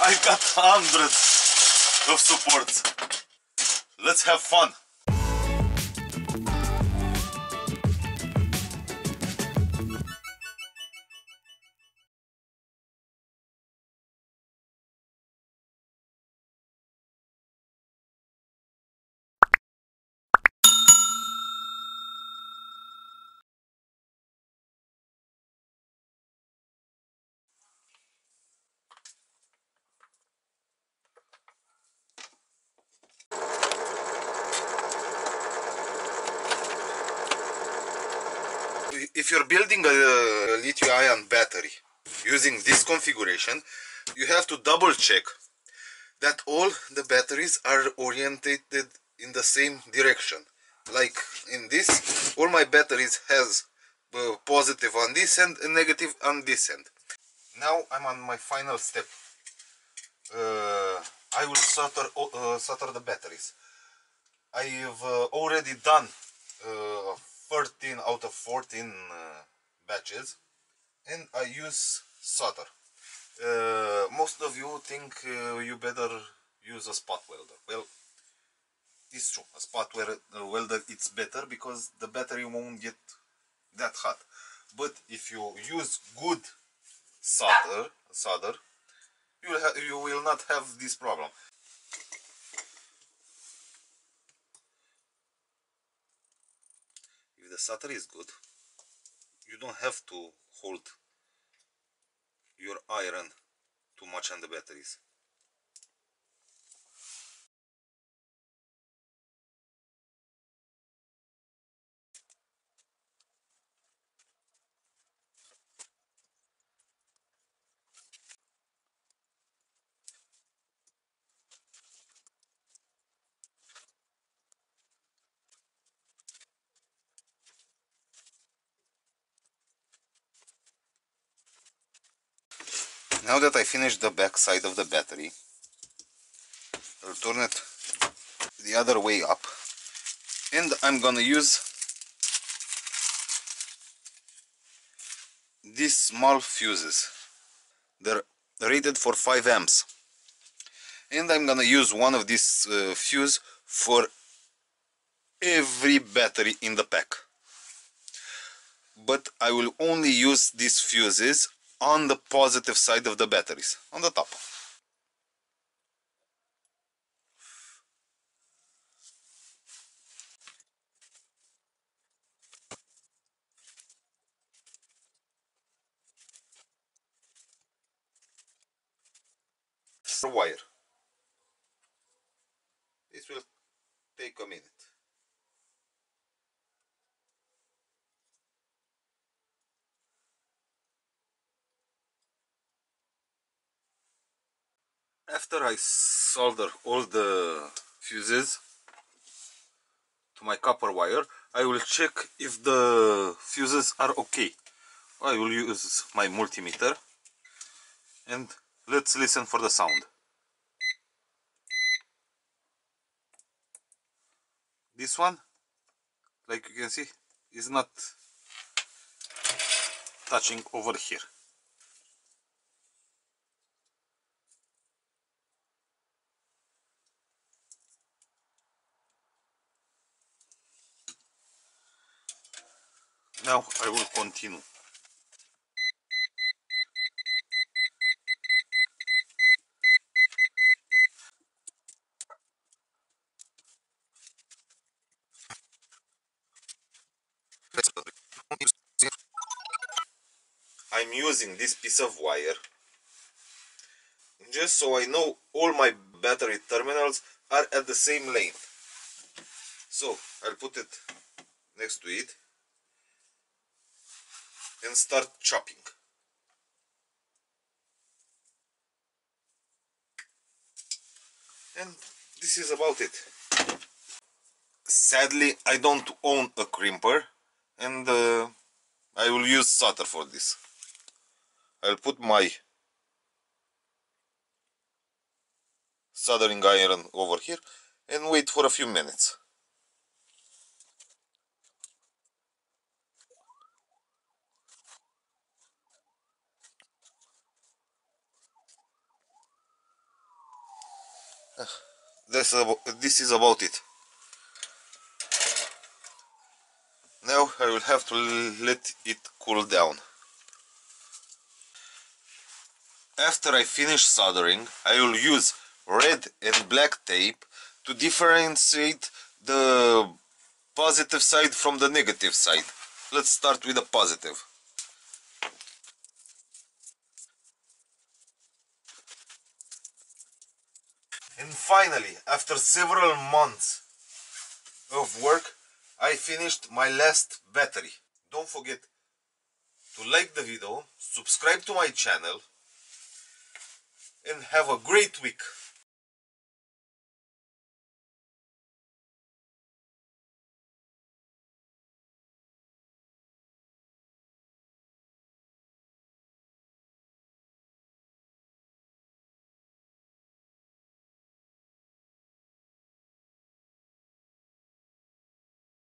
I got hundreds of supports. Let's have fun. If you're building a lithium-ion battery using this configuration, you have to double check that all the batteries are orientated in the same direction. Like in this, all my batteries has positive on this end and negative on this end. Now I'm on my final step. I will solder the batteries. I've already done 13 out of 14 batches, and I use solder. Most of you think you better use a spot welder. Well, it's true. A spot welder it's better because the battery won't get that hot. But if you use good solder, you will not have this problem. If the solder is good, you don't have to hold your iron too much on the batteries. Now that I finished the back side of the battery, I'll turn it the other way up, and I'm gonna use these small fuses. They're rated for 5 amps, and I'm gonna use one of these fuse for every battery in the pack. But I will only use these fuses on the positive side of the batteries, on the top. Wire. This will take a minute. After I solder all the fuses to my copper wire, I will check if the fuses are okay. I will use my multimeter and let's listen for the sound. This one, like you can see, is not touching over here. Now I will continue. I'm using this piece of wire just so I know all my battery terminals are at the same length. So I'll put it next to it and start chopping. And this is about it. Sadly, I don't own a crimper, and I will use solder for this. I'll put my soldering iron over here and wait for a few minutes. This is about it. Now I will have to let it cool down. After I finish soldering, I will use red and black tape to differentiate the positive side from the negative side. Let's start with the positive. And finally, after several months of work, I finished my last battery. Don't forget to like the video, subscribe to my channel, and have a great week.